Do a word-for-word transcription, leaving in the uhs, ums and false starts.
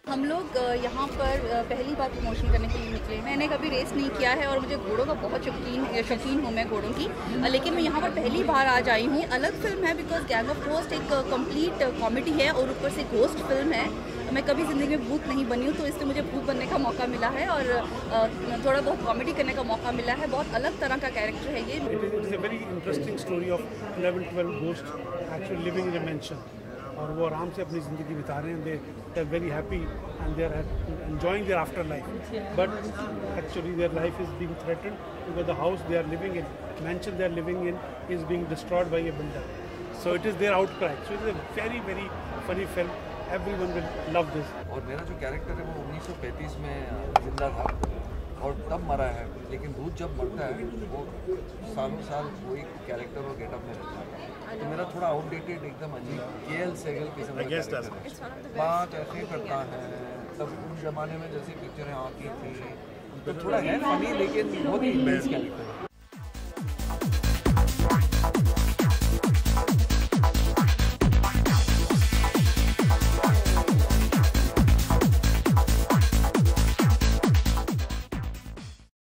हम लोग यहाँ पर पहली बार प्रमोशन करने के लिए निकले। मैंने कभी रेस नहीं किया है और मुझे घोड़ों का बहुत शौकीन शौकीन हूँ मैं घोड़ों की, लेकिन मैं यहाँ पर पहली बार आज आई हूँ। अलग फिल्म है बिकॉज गैंग ऑफ घोस्ट एक कंप्लीट कॉमेडी है और ऊपर से घोस्ट फिल्म है। मैं कभी ज़िंदगी में भूत नहीं बनी हूँ, तो इसलिए मुझे भूत बनने का मौका मिला है और थोड़ा बहुत कॉमेडी करने का मौका मिला है। बहुत अलग तरह का कैरेक्टर है ये। It is a very interesting story of eleven twelve ghost actually living in a mansion, और वो आराम से अपनी ज़िंदगी बिता रहे हैं। They they are very happy and they are enjoying their after life, but actually their life is being threatened because the house they are living in, mansion they are living in, is being destroyed by a builder. So it is their outcry. So it is a very very funny film. Everyone will love this. और मेरा जो character है वो उन्नीस सौ पैंतीस में जिंदा था और तब मरा है, लेकिन भूत जब मरता है वो सालों साल वही कैरेक्टर और गेटअप में रहता है। तो मेरा थोड़ा आउटडेटेड एकदम अजीब के एल सेगल किस्म का कैरेक्टर है। बात ऐसे करता है तब उस जमाने में जैसी पिक्चरें आती थी, तो थोड़ा है फनी लेकिन बहुत ही इंटेंस कैरेक्टर है।